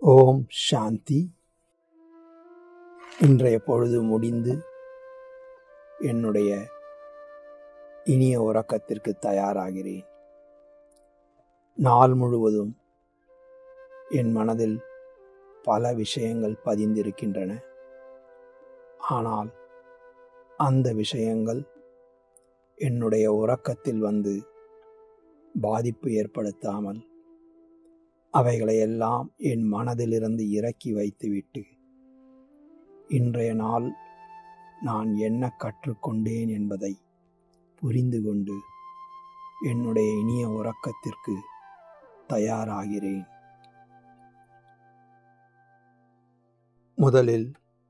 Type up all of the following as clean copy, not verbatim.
ஓம் சாந்தி. இன்றைய பொழுது முடிந்து என்னுடைய இனிய உறக்கத்திற்கு தயாராகிறேன். நாள் முழுவதும் என் மனதில் பல விஷயங்கள் பதிந்திருக்கின்றன. ஆனால் அந்த விஷயங்கள் என்னுடைய உறக்கத்தில் வந்து பாதிப்பு ஏற்படுத்தாமல் அவைகளையெல்லாம் என் மனதிலிருந்து இறக்கி வைத்துவிட்டு இன்றைய நாள் நான் என்ன கற்றுக்கொண்டேன் என்பதை புரிந்து கொண்டு என்னுடைய இனிய உறக்கத்திற்கு தயாராகிறேன். முதலில்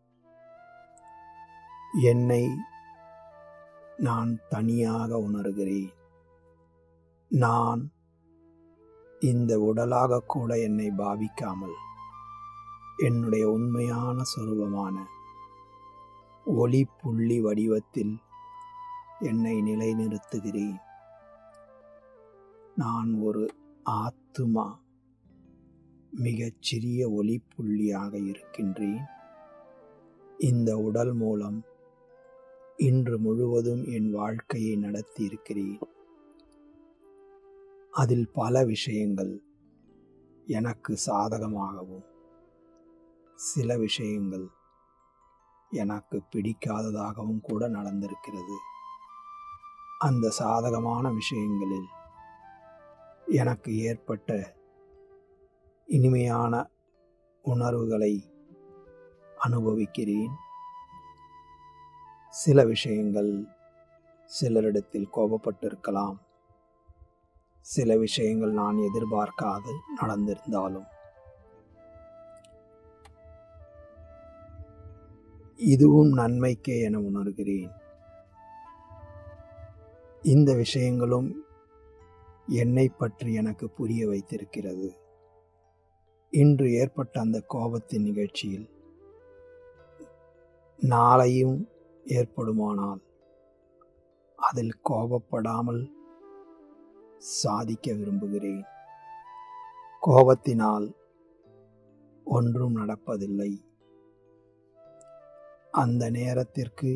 என்னை நான் தனியாக உணர்கிறேன். நான் இந்த உடலாக கூட என்னை பாவிக்காமல் என்னுடைய உண்மையான சொரூபமான ஒளி புள்ளி வடிவத்தில் என்னை நிலைநிறுத்துகிறேன். நான் ஒரு ஆத்துமா, மிகச்சிறிய ஒளி புள்ளியாக இருக்கின்றேன். இந்த உடல் மூலம் இன்று முழுவதும் என் வாழ்க்கையை நடத்தி இருக்கிறேன். அதில் பல விஷயங்கள் எனக்கு சாதகமாகவும் சில விஷயங்கள் எனக்கு பிடிக்காததாகவும் கூட நடந்திருக்கிறது. அந்த சாதகமான விஷயங்களில் எனக்கு ஏற்பட்ட இனிமையான உணர்வுகளை அனுபவிக்கிறேன். சில விஷயங்கள் சிலரிடத்தில் கோபப்பட்டிருக்கலாம். சில விஷயங்கள் நான் எதிர்பார்க்காது நடந்திருந்தாலும் இதுவும் நன்மைக்கே என உணர்கிறேன். இந்த விஷயங்களும் என்னை பற்றி எனக்கு புரிய வைத்திருக்கிறது. இன்று ஏற்பட்ட அந்த கோபத்தின் நிகழ்ச்சியில் நாளையும் ஏற்படுமானால் அதில் கோபப்படாமல் சாதிக்க விரும்புகிறேன். கோபத்தினால் ஒன்றும் நடப்பதில்லை. அந்த நேரத்திற்கு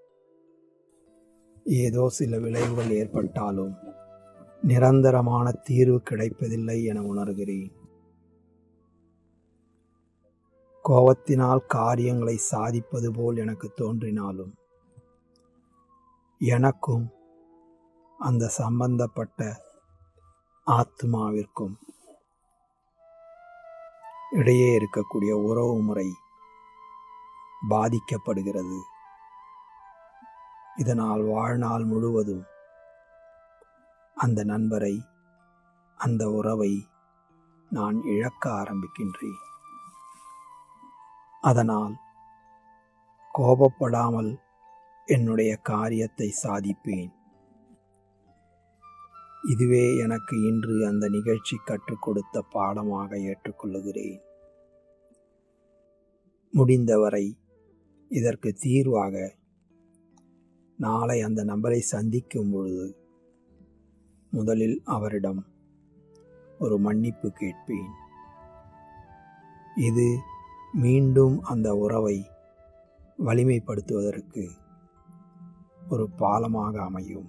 ஏதோ சில விளைவுகள் ஏற்பட்டாலும் நிரந்தரமான தீர்வு கிடைப்பதில்லை என உணர்கிறேன். கோபத்தினால் காரியங்களை சாதிப்பது போல் எனக்கு தோன்றினாலும் எனக்கும் அந்த சம்பந்தப்பட்ட ஆத்மாவிற்கும் இடையே இருக்கக்கூடிய உறவு முறை பாதிக்கப்படுகிறது. இதனால் வாழ்நாள் முழுவதும் அந்த நண்பரை, அந்த உறவை நான் இழக்க ஆரம்பிக்கின்றேன். அதனால் கோபப்படாமல் என்னுடைய காரியத்தை சாதிப்பேன். இதுவே எனக்கு இன்று அந்த நிகழ்ச்சி கற்றுக் கொடுத்த பாடமாக ஏற்றுக்கொள்ளுகிறேன். முடிந்தவரை இதற்கு தீர்வாக நாளை அந்த நபரை சந்திக்கும் பொழுது முதலில் அவரிடம் ஒரு மன்னிப்பு கேட்பேன். இது மீண்டும் அந்த உறவை வலிமைப்படுத்துவதற்கு ஒரு பாலமாக அமையும்.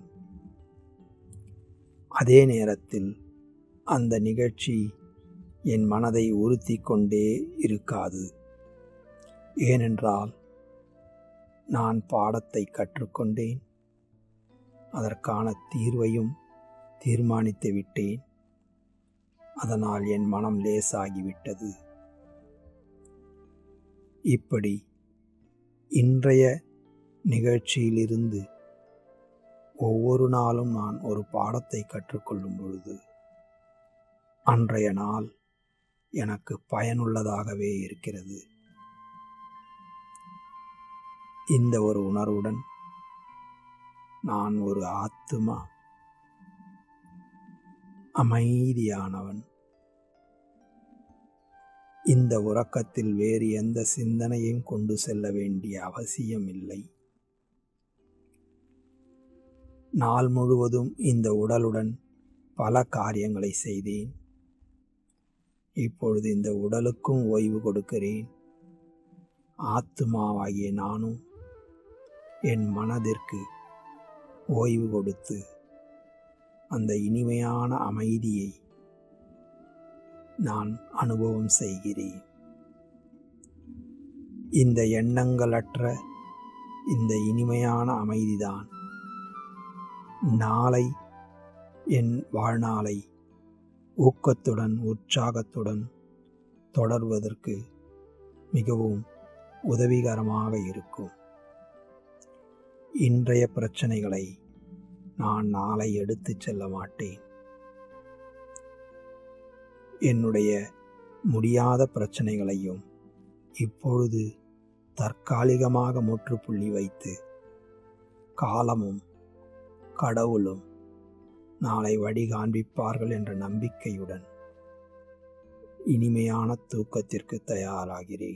அதே நேரத்தில் அந்த நிகழ்ச்சி என் மனதை உறுத்தி கொண்டே இருக்காது. ஏனென்றால் நான் பாடத்தை கற்றுக்கொண்டேன், அதற்கான தீர்வையும் தீர்மானித்து விட்டேன். அதனால் என் மனம் லேசாகிவிட்டது. இப்படி இன்றைய நிகழ்ச்சியிலிருந்து ஒவ்வொரு நாளும் நான் ஒரு பாடத்தை கற்றுக்கொள்ளும் பொழுது அன்றைய நாள் எனக்கு பயனுள்ளதாகவே இருக்கிறது. இந்த ஒரு உணர்வுடன் நான் ஒரு ஆத்துமா, அமைதியானவன். இந்த உறக்கத்தில் வேறு எந்த சிந்தனையும் கொண்டு செல்ல வேண்டிய அவசியம் இல்லை. நாள் முழுவதும் இந்த உடலுடன் பல காரியங்களை செய்தேன். இப்பொழுது இந்த உடலுக்கும் ஓய்வு கொடுக்கிறேன். ஆத்மாவாகிய நானும் என் மனதிற்கு ஓய்வு கொடுத்து அந்த இனிமையான அமைதியை நான் அனுபவம் செய்கிறேன். இந்த எண்ணங்களற்ற இந்த இனிமையான அமைதிதான் நாளை என் வாழ்நாளை ஊக்கத்துடன் உற்சாகத்துடன் தொடர்வதற்கு மிகவும் உதவிகரமாக இருக்கும். இன்றைய பிரச்சனைகளை நான் நாளை எடுத்துச் செல்ல மாட்டேன். என்னுடைய முடியாத பிரச்சனைகளையும் இப்பொழுது தற்காலிகமாக முற்றுப்புள்ளி வைத்து காலமும் கடவுளும் நாளை வழி காண்பிப்பார்கள் என்ற நம்பிக்கையுடன் இனிமையான தூக்கத்திற்கு தயாராகிறேன்.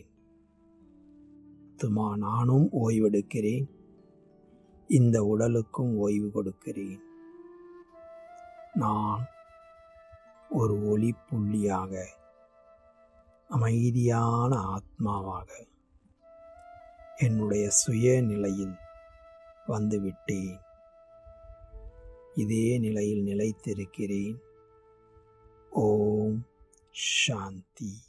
நானும் ஓய்வெடுக்கிறேன். இந்த உடலுக்கும் ஓய்வு கொடுக்கிறேன். நான் ஒரு ஒளி புள்ளியாக, அமைதியான ஆத்மாவாக என்னுடைய சுய நிலையில் வந்துவிட்டேன். இதே நிலையில் நிலைத்திருக்கிறேன். ஓம் சாந்தி.